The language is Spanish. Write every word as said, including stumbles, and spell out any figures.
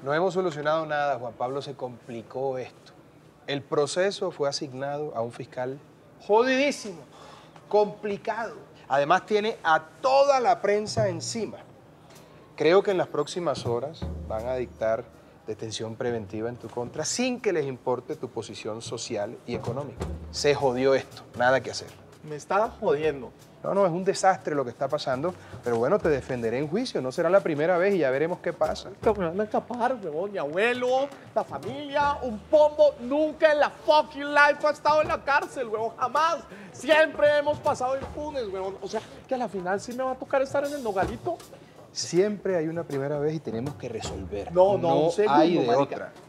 No hemos solucionado nada, Juan Pablo, se complicó esto. El proceso fue asignado a un fiscal jodidísimo, complicado. Además tiene a toda la prensa encima. Creo que en las próximas horas van a dictar detención preventiva en tu contra sin que les importe tu posición social y económica. Se jodió esto, nada que hacer. Me está jodiendo. No, no, es un desastre lo que está pasando, pero bueno, te defenderé en juicio, no será la primera vez y ya veremos qué pasa. Me van a escapar, huevón. Mi abuelo, la familia, un pombo. Nunca en la fucking life ha estado en la cárcel, huevón. Jamás. Siempre hemos pasado impunes, huevón. O sea, que a la final sí me va a tocar estar en el nogalito. Siempre hay una primera vez y tenemos que resolver. No, no, un segundo, hay de marica. otra.